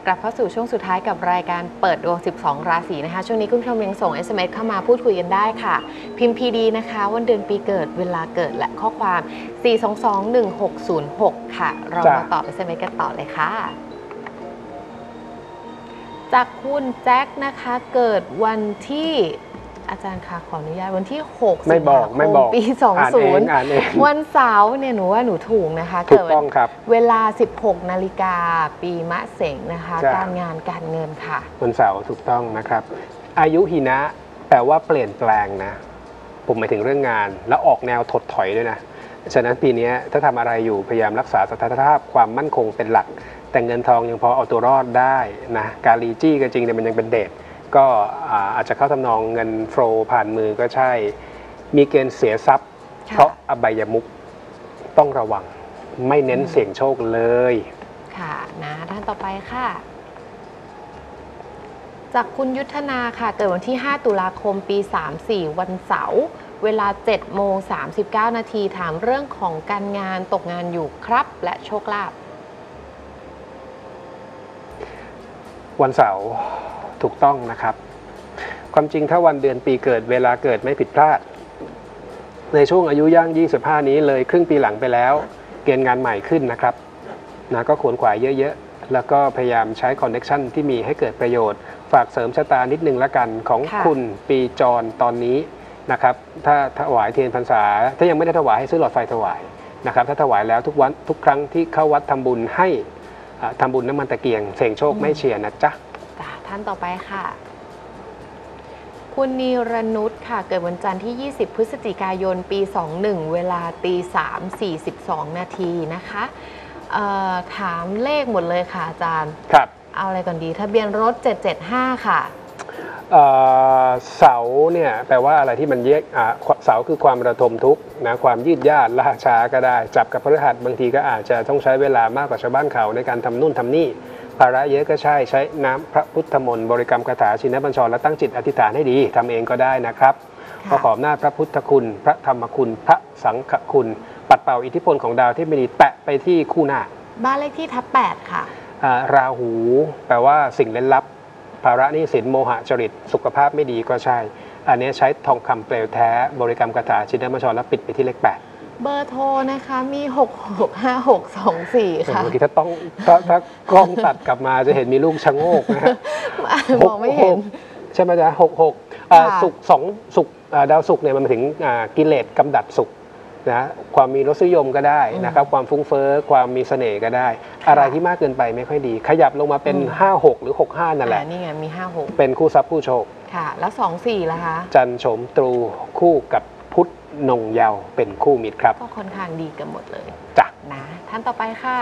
ลับเข้าสู่ช่วงสุดท้ายกับรายการเปิดดวง12 ราศีนะคะช่วงนี้คุณผู้ชมยังส่ง SMS เข้ามาพูดคุยกันได้ค่ะพิมพ์ PD นะคะวันเดือนปีเกิดเวลาเกิดและข้อความ4221606ค่ะเรามาตอบ SMS กันต่อเลยค่ะจากคุณแจ็คนะคะเกิดวันที่อาจารย์คะขออนุญาตวันที่6 สิงหาคมปี20วันเสาร์เนี่ยหนูว่าหนูถูกนะคะเกิดเวลา 16 นาฬิกาปีมะเสงนะคะการงานการเงินค่ะวันเสาร์ถูกต้องนะครับอายุหินะแปลว่าเปลี่ยนแปลงนะผมหมายถึงเรื่องงานแล้วออกแนวถดถอยด้วยนะฉะนั้นปีนี้ถ้าทำอะไรอยู่พยายามรักษาสถานภาพความมั่นคงเป็นหลักแต่เงินทองยังพอเอาตัวรอดได้นะการลีจี้ก็จริงแต่มันยังเป็นเดทก็อาจจะเข้าทำนองเงินโฟลผ่านมือก็ใช่มีเกณฑ์เสียทรัพย์เพราะอบายมุขต้องระวังไม่เน้นเสี่ยงโชคเลยค่ะนะท่านต่อไปค่ะจากคุณยุทธนาค่ะเกิดวันที่5 ตุลาคมปี34วันเสาร์เวลา 7:39 นาทีถามเรื่องของการงานตกงานอยู่ครับและโชคลาภวันเสาร์ถูกต้องนะครับความจริงถ้าวันเดือนปีเกิดเวลาเกิดไม่ผิดพลาดในช่วงอายุย่าง25นี้เลยครึ่งปีหลังไปแล้วเกณฑ์งานใหม่ขึ้นนะครับนะก็ขวนขวายเยอะๆแล้วก็พยายามใช้คอนเนคชั่นที่มีให้เกิดประโยชน์ฝากเสริมชะตานิดนึงละกันของคุณปีจรตอนนี้นะครับถ้าถวายเทียนพรรษาถ้ายังไม่ได้ถวายให้ซื้อหลอดไฟถวายนะครับถ้าถวายแล้วทุกวันทุกครั้งที่เข้าวัดทำบุญให้ทำบุญน้ำมันตะเกียงเสี่ยงโชคไม่เชียร์นะจ๊ะท่านต่อไปค่ะคุณนีรนุชค่ะเกิดวันจันทร์ที่20พฤศจิกายนปี21เวลา3:42 นาทีนะคะถามเลขหมดเลยค่ะอาจารย์ครับเอาอะไรก่อนดีทะเบียนรถ775ค่ะเสาเนี่ยแปลว่าอะไรที่มันแยกเสาคือความระทมทุกข์นะความยืดยาดล่าช้าก็ได้จับกับพฤหัสบางทีก็อาจจะต้องใช้เวลามากกว่าชาวบ้านเขาในการทำนู่นทำนี่ภาระเยอะก็ใช้น้ำพระพุทธมนต์บริกรรมคาถาชินบัญชรและตั้งจิตอธิษฐานให้ดีทำเองก็ได้นะครับขอหน้าพระพุทธคุณพระธรรมคุณพระสังฆคุณปัดเป่าอิทธิพลของดาวที่ไม่ดีแตะไปที่คู่หน้าบ้านเลขที่ทับ8ค่ะราหูแปลว่าสิ่งเล่นลับภาระหนี้สินโมหะจริตสุขภาพไม่ดีก็ใช่อันนี้ใช้ทองคำเปลวแท้บริกรรมคาถาชินบัญชรแล้วปิดไปที่เลข8 เบอร์โทรนะคะมี665624ค่ะเมื่อกี้ถ้ากล้องตัดกลับมาจะเห็นมีลูกชะโงกนะฮะมองไม่เห็นใช่ไหมจ๊ะ66สุข2สุขดาวสุขเนี่ยมันถึงกิเลสกำดัดสุขนะความมีรสนิยมก็ได้นะครับความฟุ้งเฟ้อความมีเสน่ห์ก็ได้อะไรที่มากเกินไปไม่ค่อยดีขยับลงมาเป็น56หรือ65นั่นแหละนี่ไงมี56 เป็นคู่ทรัพย์ผู้โชคค่ะแล้ว24ล่ะคะจันทร์โฉมตรูคู่กับพุธนงเยาว์เป็นคู่มิตรครับก็ค่อนข้างดีกันหมดเลยจ้ะนะท่านต่อไปค่ะ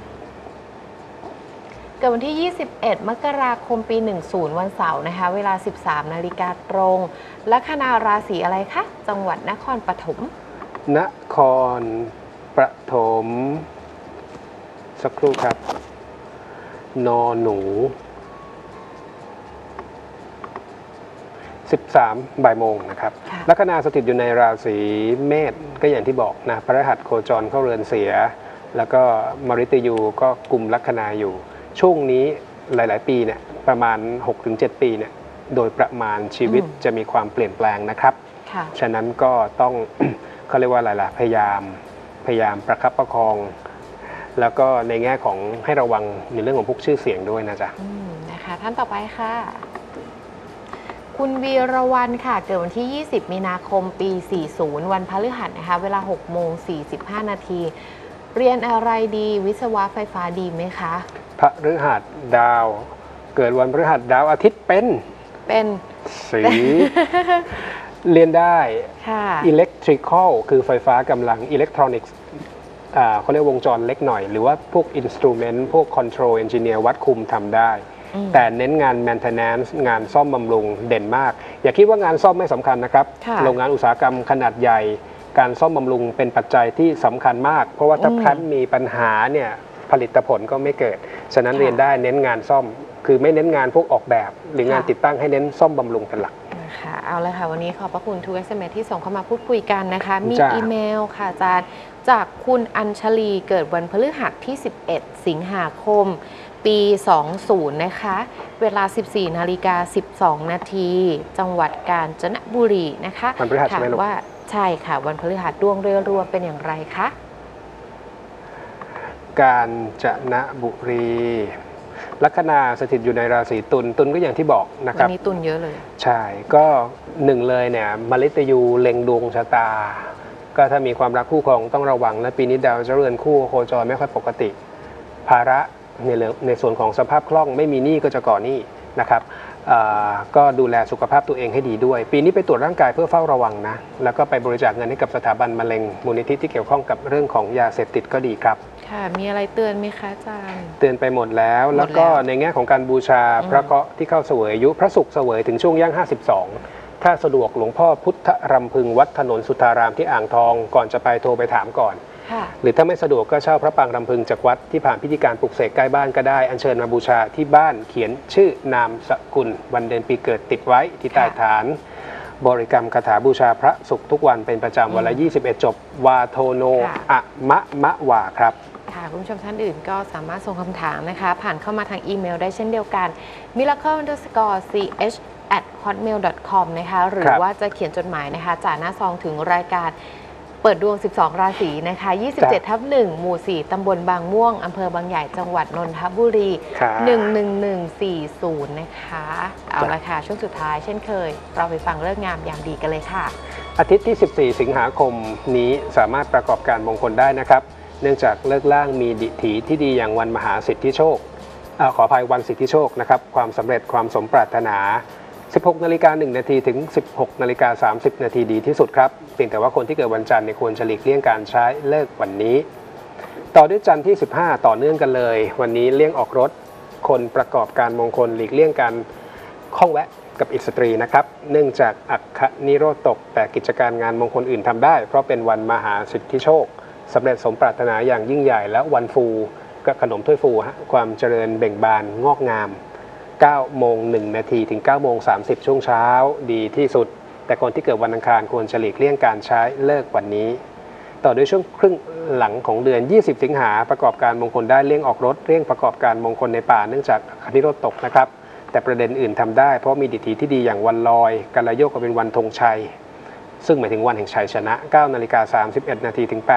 เกิดวันที่21มกราคมปี10วันเสาร์นะคะเวลา 13 นาฬิกาตรงลัคนาราศีอะไรคะจังหวัดนครปฐมนครปฐมสักครู่ครับนอหนู13 บ่ายโมงนะครับลัคนาสถิตอยู่ในราศีเมษก็อย่างที่บอกนะพฤหัสโคจรเข้าเรือนเสียแล้วก็มฤตยูก็กุมลัคนาอยู่ช่วงนี้หลายๆปีเนี่ยประมาณ 6-7 ปีเนี่ยโดยประมาณชีวิตจะมีความเปลี่ยนแปลงนะครับฉะนั้นก็ต้อง เขาเรียกว่าอะไรล่ะพยายามประคับประคองแล้วก็ในแง่ของให้ระวังในเรื่องของพวกชื่อเสียงด้วยนะจ๊ะนะคะท่านต่อไปค่ะคุณวีรวรรณค่ะเกิดวันที่20มีนาคมปี40วันพฤหัสนะคะเวลา6:45 นาทีเรียนอะไรดีวิศวะไฟฟ้าดีไหมคะพฤหัสดาวเกิดวันพฤหัสดาวอาทิตย์เป็นสีเรียนได้อิเล็กทริคอลคือไฟฟ้ากำลังอิเล็กทรอนิกส์เขาเรียกวงจรเล็กหน่อยหรือว่าพวกอินสตรูเมนต์พวกคอนโทรลเอนจิเนียร์วัดคุมทำได้แต่เน้นงาน maintenance งานซ่อมบำรุงเด่นมากอย่าคิดว่างานซ่อมไม่สำคัญนะครับโรงงานอุตสาหกรรมขนาดใหญ่การซ่อมบำรุงเป็นปัจจัยที่สำคัญมากเพราะว่าถ้าแพลนมีปัญหาเนี่ยผลิตผลก็ไม่เกิดฉะนั้นเรียนได้เน้นงานซ่อมคือไม่เน้นงานพวกออกแบบหรืองานติดตั้งให้เน้นซ่อมบำรุงเป็นหลักค่ะเอาเลยค่ะวันนี้ขอบพระคุณทุก SMS ที่ส่งเข้ามาพูดคุยกันนะคะมีอีเมลค่ะอาจารย์จากคุณอัญชลีเกิดวันพฤหัสที่11สิงหาคมปี 20 นะคะ เวลา 14:12 นาทีจังหวัดกาญจนบุรีนะคะวันพฤหัสถามว่าใช่ค่ะวันพฤหัสดวงโดยรวมเป็นอย่างไรคะกาญจนบุรีลัคนาสถิตอยู่ในราศีตุลตุลก็อย่างที่บอกนะครับวันนี้ตุลเยอะเลยใช่ก็หนึ่งเลยเนี่ยมฤตยูเล็งดวงชะตาก็ถ้ามีความรักคู่ครองต้องระวังและปีนี้ดาวเจริญคู่โคจรไม่ค่อยปกติภาระในส่วนของสภาพคล่องไม่มีหนี้ก็จะก่อหนี้นะครับก็ดูแลสุขภาพตัวเองให้ดีด้วยปีนี้ไปตรวจร่างกายเพื่อเฝ้าระวังนะแล้วก็ไปบริจาคเงินให้กับสถาบันมะเร็งมูลนิธิที่เกี่ยวข้องกับเรื่องของยาเสพติดก็ดีครับค่ะมีอะไรเตือนไหมคะอาจารย์เตือนไปหมดแล้วก็ในแง่ของการบูชาพระเคราะห์ที่เข้าเสวยอายุพระศุกร์เสวยถึงช่วงย่าง52ถ้าสะดวกหลวงพ่อพุทธรำพึงวัดถนนสุทธารามที่อ่างทองก่อนจะไปโทรไปถามก่อนหรือถ้าไม่สะดวกก็เช่าพระปางรำพึงจากวัดที่ผ่านพิธีการปลุกเสกใกล้บ้านก็ได้อัญเชิญมาบูชาที่บ้านเขียนชื่อนามสกุลวันเดือนปีเกิดติดไว้ที่ใต้ฐานบริกรรมคาถาบูชาพระศุกร์ทุกวันเป็นประจำวันละ21จบวาโทโนอะมะวาครับค่ะคุณผู้ชมท่านอื่นก็สามารถส่งคำถามนะคะผ่านเข้ามาทางอีเมลได้เช่นเดียวกัน miracle_ch@hotmail.com นะคะหรือว่าจะเขียนจดหมายนะคะจากหน้าซองถึงรายการเปิดดวง12ราศีนะคะ27/1หมู่4ตำบลบางม่วงอำเภอบางใหญ่จังหวัดนนทบุรี11140นะคะเอาละค่ะช่วงสุดท้ายเช่นเคยเราไปฟังเลิกงามยามดีกันเลยค่ะอาทิตย์ที่14สิงหาคมนี้สามารถประกอบการมงคลได้นะครับเนื่องจากเลิกล่างมีดิถีที่ดีอย่างวันมหาสิทธิโชคขออภัยวันสิทธิโชคนะครับความสำเร็จความสมปรารถนา16:01 นาทีถึง 16:30 นาทีดีที่สุดครับเพียงแต่ว่าคนที่เกิดวันจันทร์ควรจะหลีกเลี่ยงการใช้เลิกวันนี้ต่อด้วยจันทร์ที่15ต่อเนื่องกันเลยวันนี้เลี่ยงออกรถคนประกอบการมงคลหลีกเลี่ยงการข้องแวะกับอิสตรีนะครับเนื่องจากอัคคนิโรธตกแต่กิจการงานมงคลอื่นทำได้เพราะเป็นวันมหาสิทธิโชคสำเร็จสมปรารถนาอย่างยิ่งใหญ่และวันฟูก็ขนมถ้วยฟูความเจริญเบ่งบานงอกงาม9:01 นาทีถึง 9:30 ช่วงเช้าดีที่สุดแต่คนที่เกิดวันอังคารควรจะหลีกเลี่ยงการใช้เลิกวันนี้ต่อด้วยช่วงครึ่งหลังของเดือน20สิงหาประกอบการมงคลได้เลี่ยงออกรถเลี่ยงประกอบการมงคลในป่าเนื่องจากคณิโรธตกนะครับแต่ประเด็นอื่นทำได้เพราะมีดิถีที่ดีอย่างวันลอยกัลโยกก็เป็นวันธงชัยซึ่งหมายถึงวันแห่งชัยชนะ 9:31 นาทีถึง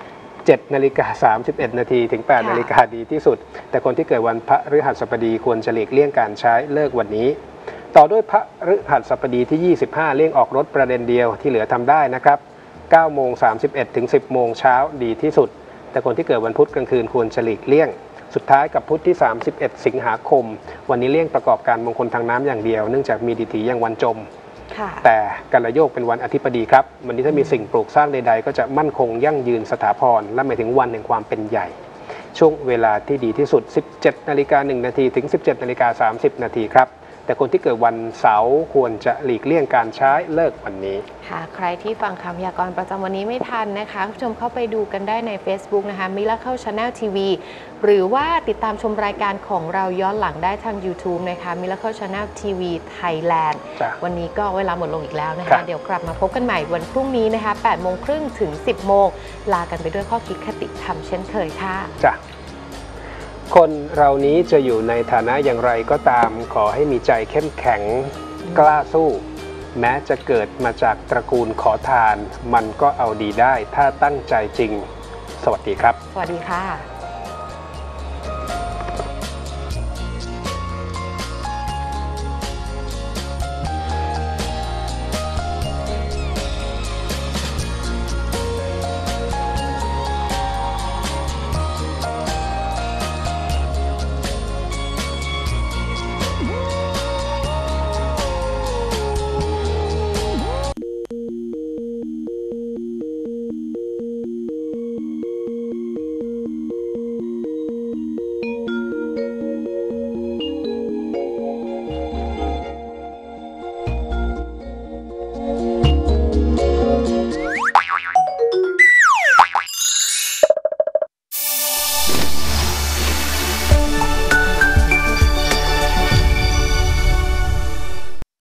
7:31 นาทีถึง 8 นาฬิกาดีที่สุดแต่คนที่เกิดวันพฤหัสบดีควรจะหลีกเลี่ยงการใช้เลิกวันนี้ต่อด้วยพฤหัสบดีที่25เลี่ยงออกรถประเด็นเดียวที่เหลือทำได้นะครับ 9:31 ถึง 10 โมงเช้าดีที่สุดแต่คนที่เกิดวันพุธกลางคืนควรจะหลีกเลี่ยงสุดท้ายกับพุธที่31สิงหาคมวันนี้เลี่ยงประกอบการมงคลทางน้ำอย่างเดียวเนื่องจากมีดิถีอย่างวันจมแต่กัลโยกเป็นวันอธิบดีครับวันนี้ถ้ามีสิ่งปลูกสร้างใดๆก็จะมั่นคงยั่งยืนสถาพรและหมายถึงวันแห่งความเป็นใหญ่ช่วงเวลาที่ดีที่สุด 17:01 นาทีถึง 17:30 นาทีครับแต่คนที่เกิดวันเสาร์ควรจะหลีกเลี่ยงการใช้เลิกวันนี้ค่ะใครที่ฟังคำพยากรณ์ประจำวันนี้ไม่ทันนะคะคุณผู้ชมเข้าไปดูกันได้ใน Facebook นะคะ Miracle Channel TV หรือว่าติดตามชมรายการของเราย้อนหลังได้ทาง YouTube นะคะ Miracle Channel TV Thailand วันนี้ก็เวลาหมดลงอีกแล้วนะคะเดี๋ยวกลับมาพบกันใหม่วันพรุ่งนี้นะคะ 8:30 ถึง 10 โมงลากันไปด้วยข้อคิดคติธรรมเช่นเคยค่ะจ้ะคนเรานี้จะอยู่ในฐานะอย่างไรก็ตามขอให้มีใจเข้มแข็งกล้าสู้แม้จะเกิดมาจากตระกูลขอทานมันก็เอาดีได้ถ้าตั้งใจจริงสวัสดีครับสวัสดีค่ะ